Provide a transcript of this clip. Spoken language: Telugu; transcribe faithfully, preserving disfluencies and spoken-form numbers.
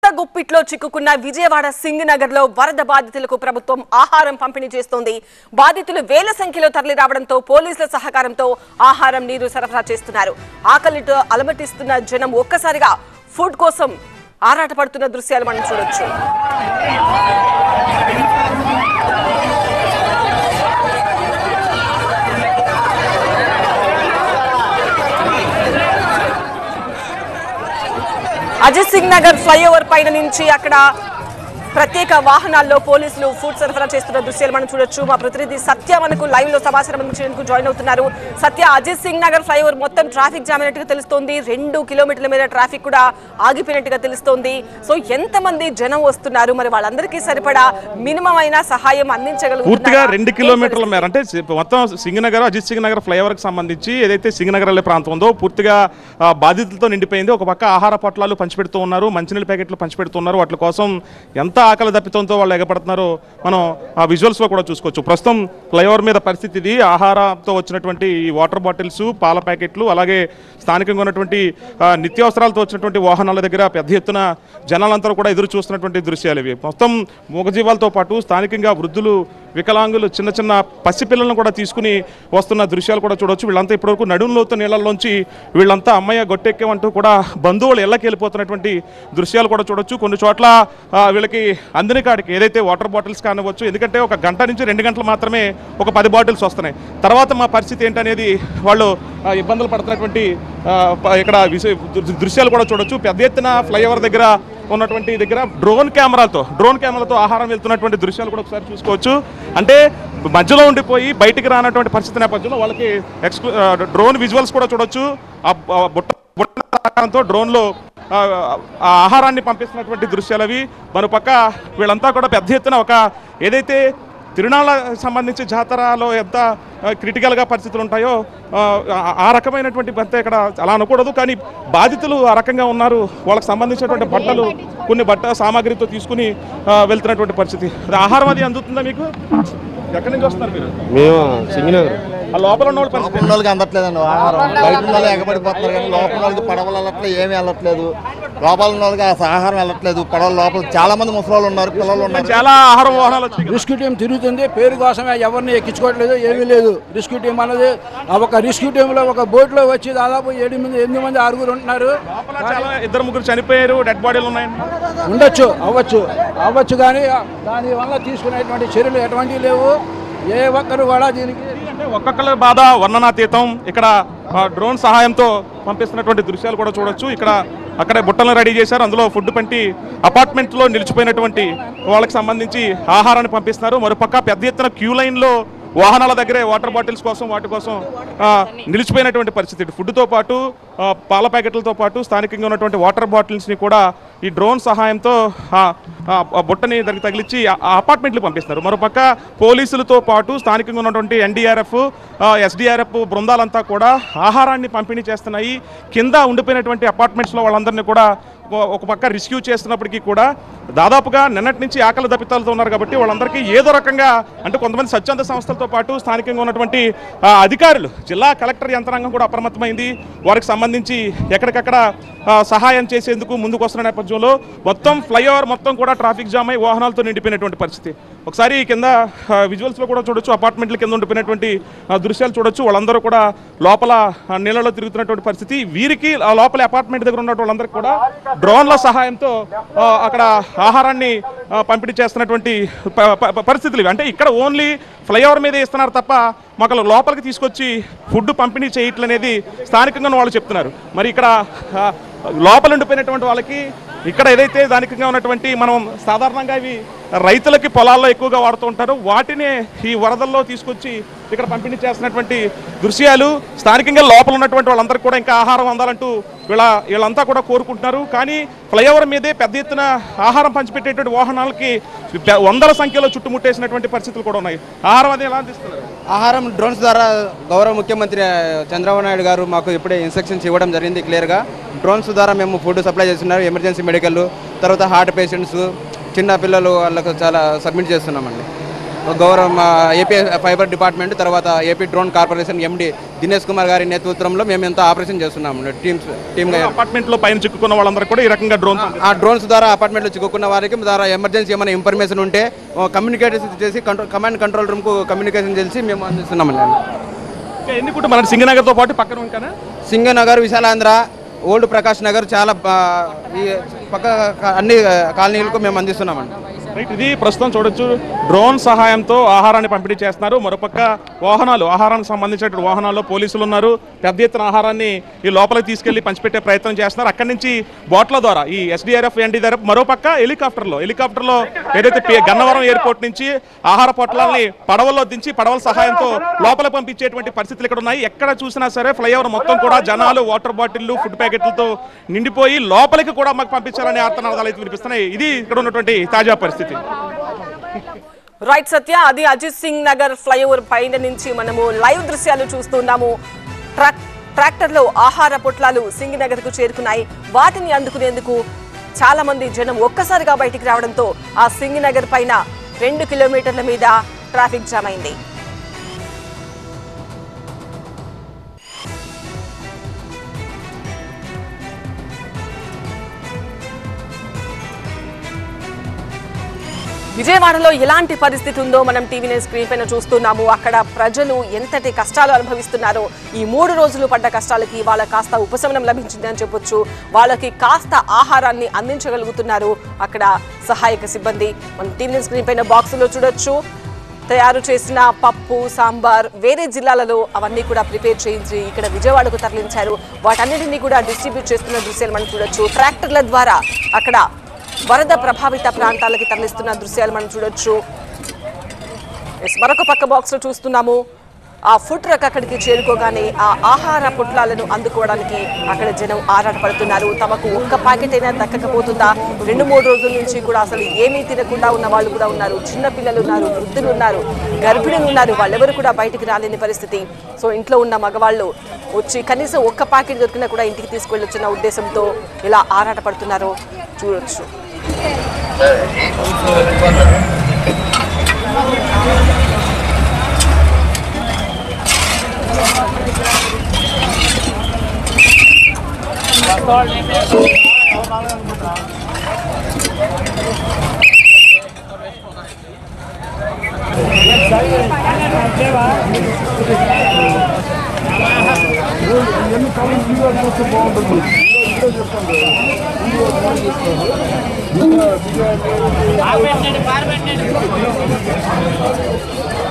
గుప్పిట్లో చిక్కుకున్న విజయవాడ సింగనగర్ లో వరద బాధితులకు ప్రభుత్వం ఆహారం పంపిణీ చేస్తోంది. బాధితులు వేల సంఖ్యలో తరలి రావడంతో పోలీసుల సహకారంతో ఆహారం నీరు సరఫరా చేస్తున్నారు. ఆకలితో అలమటిస్తున్న జనం ఒక్కసారిగా ఫుడ్ కోసం ఆరాటపడుతున్న దృశ్యాలు మనం చూడొచ్చు. అజిత్ సింగ్ నగర్ ఫ్లైఓవర్ పైన నుంచి అక్కడ ప్రత్యేక వాహనాల్లో పోలీసులు ఫుడ్ సరఫరా చేస్తున్న దృశ్యాలు మనం చూడొచ్చు. మా ప్రతినిధి సత్య మనకు లైవ్ లో సమాచారం అందించేందుకు జాయిన్ అవుతున్నారు. సత్య, అజిత్ సింగ్ నగర్ ఫ్లైఓవర్ మొత్తం ట్రాఫిక్ జామ్ అయినట్టుగా తెలుస్తోంది. రెండు కిలోమీటర్ల మీద ట్రాఫిక్ కూడా ఆగిపోయినట్టుగా తెలుస్తోంది. సో ఎంతమంది జనం వస్తున్నారు, మరి వాళ్ళందరికీ సరిపడా మినిమం అయినా సహాయం అందించగలుగుతారు? పూర్తిగా రెండు కిలోమీటర్ల మేర అంటే మొత్తం సింగ్ నగర్ అజిత్ సింగ్ నగర్ ఫ్లైఓవర్ కి సంబంధించి ఏదైతే సింగ్ నగర్ వెళ్ళే ప్రాంతం ఉందో పూర్తిగా బాధితులతో నిండిపోయింది. ఒక పక్క ఆహార పొట్లాలు పంచిపెడుతూ ఉన్నారు, మంచినీళ్ళ ప్యాకెట్లు పంచిపెడుతున్నారు. వాటి కోసం ఎంత ఆకలి దప్పితంతో వాళ్ళు ఎగపడుతున్నారో మనం ఆ విజువల్స్లో కూడా చూసుకోవచ్చు. ప్రస్తుతం ఫ్లైఓవర్ మీద పరిస్థితి ఇది. ఆహారంతో వచ్చినటువంటి ఈ వాటర్ బాటిల్స్, పాల ప్యాకెట్లు, అలాగే స్థానికంగా ఉన్నటువంటి నిత్యావసరాలతో వచ్చినటువంటి వాహనాల దగ్గర పెద్ద ఎత్తున జనాలంతా కూడా ఎదురు చూస్తున్నటువంటి దృశ్యాలు ఇవి. మొత్తం మూగజీవాలతో పాటు స్థానికంగా వృద్ధులు, వికలాంగులు, చిన్న చిన్న పసిపిల్లలను కూడా తీసుకుని వస్తున్న దృశ్యాలు కూడా చూడవచ్చు. వీళ్ళంతా ఇప్పటివరకు నడుంలోతు నీళ్ళల్లోంచి వీళ్ళంతా అమ్మయ్య గొట్టెక్కేమంటూ కూడా బంధువులు ఇళ్ళకి వెళ్ళిపోతున్నటువంటి దృశ్యాలు కూడా చూడొచ్చు. కొన్ని చోట్ల వీళ్ళకి అందిన కాడికి ఏదైతే వాటర్ బాటిల్స్ కానివ్వచ్చు, ఎందుకంటే ఒక గంట నుంచి రెండు గంటలు మాత్రమే ఒక పది బాటిల్స్ వస్తున్నాయి. తర్వాత మా పరిస్థితి ఏంటనేది వాళ్ళు ఇబ్బందులు పడుతున్నటువంటి ఇక్కడ దృశ్యాలు కూడా చూడొచ్చు. పెద్ద ఎత్తున ఫ్లైఓవర్ దగ్గర ఉన్నటువంటి దగ్గర డ్రోన్ కెమెరాలతో డ్రోన్ కెమెరాలతో ఆహారం వెళ్తున్నటువంటి దృశ్యాలు కూడా ఒకసారి చూసుకోవచ్చు. అంటే మధ్యలో ఉండిపోయి బయటికి రానటువంటి పరిస్థితి నేపథ్యంలో వాళ్ళకి ఎక్స్క్లూ డ్రోన్ విజువల్స్ కూడా చూడొచ్చు. ఆ బుట్ట బుట్టతో డ్రోన్లో ఆహారాన్ని పంపిస్తున్నటువంటి దృశ్యాలు అవి. మరోపక్క వీళ్ళంతా కూడా పెద్ద ఎత్తున ఒక ఏదైతే తిరునాళ్ళ సంబంధించి జాతరలో ఎంత క్రిటికల్గా పరిస్థితులు ఉంటాయో ఆ రకమైనటువంటి అంతే ఇక్కడ అలా అనకూడదు, కానీ బాధితులు ఆ రకంగా ఉన్నారు. వాళ్ళకి సంబంధించినటువంటి బట్టలు, కొన్ని బట్ట సామాగ్రితో తీసుకుని వెళ్తున్నటువంటి పరిస్థితి. ఆహారం అది అందుతుందా మీకు? ఎక్కడి నుంచి వస్తున్నారు మీరు? మేము సింగనగర్. ఆ లోపల ఉన్న వాళ్ళకి అందట్లేదండి ఆహారం. బయట ఉన్న వాళ్ళు ఎగబడిపోతున్నారు, కానీ లోపల వాళ్ళకి పడవలు వెళ్ళట్లేదు, ఏమీ వెళ్ళట్లేదు. లోపల ఉన్న వాళ్ళకి ఆహారం వెళ్ళట్లేదు. పడవల లోపల చాలా మంది ముసలాళ్ళు ఉన్నారు, పిల్లలు ఉన్నారు. చాలా ఆహారం వాహనాలు రెస్క్యూ టీం తిరుగుతుంది. పేరు కోసమే ఎవరిని ఎక్కించుకోవట్లేదు, ఏమీ లేదు. రెస్క్యూ టీం అనేది ఒక రెస్క్యూ టీంలో ఒక బోట్లో వచ్చి దాదాపు ఏడు మంది ఎనిమిది మంది ఆరుగురు ఉంటున్నారు. ఇద్దరు ముగ్గురు చనిపోయారు, డెడ్ బాడీలు ఉన్నాయండి. ఉండొచ్చు, అవ్వచ్చు అవ్వచ్చు కానీ దానివల్ల తీసుకునేటువంటి చర్యలు ఎటువంటివి లేవు. ఏ ఒక్కరు కూడా దీనికి ఒక్కొక్కరి బాధ వర్ణనాతీతం. ఇక్కడ డ్రోన్ సహాయంతో పంపిస్తున్నటువంటి దృశ్యాలు కూడా చూడొచ్చు. ఇక్కడ అక్కడే బుట్టలను రెడీ చేశారు, అందులో ఫుడ్ పంటి అపార్ట్మెంట్లో నిలిచిపోయినటువంటి వాళ్ళకి సంబంధించి ఆహారాన్ని పంపిస్తున్నారు. మరోపక్క పెద్ద ఎత్తున క్యూ లైన్లో వాహనాల దగ్గరే వాటర్ బాటిల్స్ కోసం వాటి కోసం నిలిచిపోయినటువంటి పరిస్థితి. ఫుడ్తో పాటు పాల ప్యాకెట్లతో పాటు స్థానికంగా ఉన్నటువంటి వాటర్ బాటిల్స్ని కూడా ఈ డ్రోన్ సహాయంతో బుట్టని దానికి తగిలించి ఆ అపార్ట్మెంట్లు పంపిస్తున్నారు. మరోపక్క పోలీసులతో పాటు స్థానికంగా ఉన్నటువంటి ఎన్డీఆర్ఎఫ్, ఎస్డీఆర్ఎఫ్ బృందాలంతా కూడా ఆహారాన్ని పంపిణీ చేస్తున్నాయి. కింద ఉండిపోయినటువంటి అపార్ట్మెంట్స్లో వాళ్ళందరినీ కూడా ఒక పక్క రెస్క్యూ చేస్తున్నప్పటికీ కూడా దాదాపుగా నిన్నటి నుంచి ఆకలి దప్పితాలతో ఉన్నారు కాబట్టి వాళ్ళందరికీ ఏదో రకంగా, అంటే కొంతమంది స్వచ్ఛంద సంస్థలతో పాటు స్థానికంగా ఉన్నటువంటి అధికారులు, జిల్లా కలెక్టర్ యంత్రాంగం కూడా అప్రమత్తమైంది. వారికి సంబంధించి ఎక్కడికక్కడ సహాయం చేసేందుకు ముందుకు వస్తున్న నేపథ్యంలో మొత్తం ఫ్లైఓవర్ మొత్తం కూడా ట్రాఫిక్ జామ్ అయి వాహనాలతో నిండిపోయినటువంటి పరిస్థితి. ఒకసారి కింద విజువల్స్లో కూడా చూడొచ్చు, అపార్ట్మెంట్ల కింద ఉండిపోయినటువంటి దృశ్యాలు చూడొచ్చు. వాళ్ళందరూ కూడా లోపల నీళ్ళలో తిరుగుతున్నటువంటి పరిస్థితి. వీరికి లోపల అపార్ట్మెంట్ దగ్గర ఉన్నటువంటి వాళ్ళందరికీ కూడా డ్రోన్ల సహాయంతో అక్కడ ఆహారాన్ని పంపిణీ చేస్తున్నటువంటి పరిస్థితులు ఇవి. అంటే ఇక్కడ ఓన్లీ ఫ్లైఓవర్ మీద ఇస్తున్నారు తప్ప మాకు లోపలికి తీసుకొచ్చి ఫుడ్ పంపిణీ చేయట్లనేది స్థానికంగా వాళ్ళు చెప్తున్నారు. మరి ఇక్కడ లోపల ఉండిపోయినటువంటి వాళ్ళకి ఇక్కడ ఏదైతే దానికంగా ఉన్నటువంటి మనం సాధారణంగా ఇవి రైతులకి పొలాల్లో ఎక్కువగా వాడుతూ ఉంటారు, వాటినే ఈ వరదల్లో తీసుకొచ్చి ఇక్కడ పంపిణీ చేస్తున్నటువంటి దృశ్యాలు. స్థానికంగా లోపల ఉన్నటువంటి వాళ్ళందరికీ కూడా ఇంకా ఆహారం అందాలంటూ వీళ్ళ వీళ్ళంతా కూడా కోరుకుంటున్నారు. కానీ ఫ్లైఓవర్ మీదే పెద్ద ఎత్తున ఆహారం పంచిపెట్టేటువంటి వాహనాలకి వందల సంఖ్యలో చుట్టుముట్టేసినటువంటి పరిస్థితులు కూడా ఉన్నాయి. ఆహారం అది ఎలా అందిస్తున్నారు? ఆహారం డ్రోన్స్ ద్వారా గౌరవ ముఖ్యమంత్రి చంద్రబాబు నాయుడు గారు మాకు ఇప్పుడే ఇన్స్ట్రక్షన్స్ ఇవ్వడం జరిగింది క్లియర్గా. డ్రోన్స్ ద్వారా మేము ఫుడ్ సప్లై చేస్తున్నారు. ఎమర్జెన్సీ మెడికల్, తర్వాత హార్ట్ పేషెంట్స్, చిన్న పిల్లలు వాళ్ళకు చాలా సబ్మిట్ చేస్తున్నామండి. గౌరవ ఏపీ ఫైబర్ డిపార్ట్మెంట్ తర్వాత AP drone corporation MD Dinesh Kumar గారి నేతృత్వంలో మేము ఎంత ఆపరేషన్ చేస్తున్నాము టీమ్స్ టీమ్గా. అపార్ట్మెంట్లో పైన చిక్కుకున్న వాళ్ళందరూ కూడా ఈ రకంగా డ్రోన్ ఆ డ్రోన్స్ ద్వారా అపార్ట్మెంట్లో చిక్కుకున్న వారికి ద్వారా ఎమర్జెన్సీ ఏమైనా ఇన్ఫర్మేషన్ ఉంటే కమ్యూనికేషన్ చేసి కంట్రోల్ కమాండ్ కంట్రోల్ రూమ్కు కమ్యూనికేషన్ చేసి మేము అందిస్తున్నామండి. ఎన్ని కుటుంబాలు సింగనగర్తో పాటు పక్కన ఉంటానా? సింగనగర్, విశాలాంధ్ర, ఓల్డ్ ప్రకాష్ నగర్ చాలా ఈ పక్క అన్ని కాలనీలకు మేము అందిస్తున్నామండి. రైట్, ఇది ప్రస్తుతం చూడొచ్చు డ్రోన్ సహాయంతో ఆహారాన్ని పంపిణీ చేస్తున్నారు. మరోపక్క వాహనాలు ఆహారానికి సంబంధించిన వాహనాల్లో పోలీసులు ఉన్నారు. పెద్ద ఎత్తున ఆహారాన్ని ఈ లోపలికి తీసుకెళ్లి పంచిపెట్టే ప్రయత్నం చేస్తున్నారు. అక్కడి నుంచి బోట్ల ద్వారా ఈ ఎస్డీఆర్ఎఫ్ ఎన్డీఆర్ఎఫ్ మరోపక్క హెలికాప్టర్లో హెలికాప్టర్లో ఏదైతే గన్నవరం ఎయిర్పోర్ట్ నుంచి ఆహార పొట్లాలని పడవల్లో దించి పడవల సహాయంతో లోపలికి పంపించేటువంటి పరిస్థితులు ఇక్కడ ఉన్నాయి. ఎక్కడ చూసినా సరే ఫ్లైఓవర్ మొత్తం కూడా జనాలు వాటర్ బాటిళ్లు ఫుడ్ ప్యాకెట్లతో నిండిపోయి లోపలికి కూడా మాకు పంపించాలనే ఆర్తనాదాలు అయితే వినిపిస్తున్నాయి. ఇది ఇక్కడ ఉన్నటువంటి తాజా పరిస్థితి. రైట్ సత్య, అది అజిత్ సింగ్ నగర్ ఫ్లైఓవర్ పైన నుంచి మనము లైవ్ దృశ్యాలు చూస్తున్నాము. ట్రాక్ ట్రాక్టర్లో ఆహార పొట్లాలు సింగ్ నగర్ కు చేరుకున్నాయి. వాటిని అందుకునేందుకు చాలా మంది జనం ఒక్కసారిగా బయటికి రావడంతో ఆ సింగ్ నగర్ పైన రెండు కిలోమీటర్ల మీద ట్రాఫిక్ జామ్ అయింది. విజయవాడలో ఎలాంటి పరిస్థితి ఉందో మనం టీవీ నైన్ స్క్రీన్ పైన చూస్తున్నాము. అక్కడ ప్రజలు ఎంతటి కష్టాలు అనుభవిస్తున్నారో, ఈ మూడు రోజులు పడ్డ కష్టాలకి వాళ్ళ కాస్త ఉపశమనం లభించింది అని చెప్పొచ్చు. వాళ్ళకి కాస్త ఆహారాన్ని అందించగలుగుతున్నారు అక్కడ సహాయక సిబ్బంది. మనం టీవీ నైన్ స్క్రీన్ పైన బాక్సులో చూడొచ్చు. తయారు చేసిన పప్పు, సాంబార్ వేరే జిల్లాలలో అవన్నీ కూడా ప్రిపేర్ చేయించి ఇక్కడ విజయవాడకు తరలించారు. వాటన్నిటినీ కూడా డిస్ట్రిబ్యూట్ చేస్తున్న దృశ్యాలు మనం చూడొచ్చు. ట్రాక్టర్ల ద్వారా అక్కడ వరద ప్రభావిత ప్రాంతాలకి తరలిస్తున్న దృశ్యాలు మనం చూడొచ్చు. మరొక పక్క బాక్స్ లో చూస్తున్నాము. ఆ ఫుడ్ ట్రక్ అక్కడికి చేరుకోగానే ఆ ఆహార పొట్లాలను అందుకోవడానికి అక్కడ జనం ఆరాటపడుతున్నారు. తమకు ఒక్క ప్యాకెట్ అయినా దక్కకపోతుందా? రెండు మూడు రోజుల నుంచి కూడా అసలు ఏమీ తినకుండా ఉన్న వాళ్ళు కూడా ఉన్నారు. చిన్న పిల్లలు ఉన్నారు, వృద్ధులు ఉన్నారు, గర్భిణులు ఉన్నారు. వాళ్ళెవరు కూడా బయటికి రాలేని పరిస్థితి. సో ఇంట్లో ఉన్న మగవాళ్ళు వచ్చి కనీసం ఒక్క ప్యాకెట్ దొరికినా కూడా ఇంటికి తీసుకువెళ్ళొచ్చిన ఉద్దేశంతో ఇలా ఆరాటపడుతున్నారో చూడొచ్చు. బాగా పెట్టండి బాగా పెట్టండి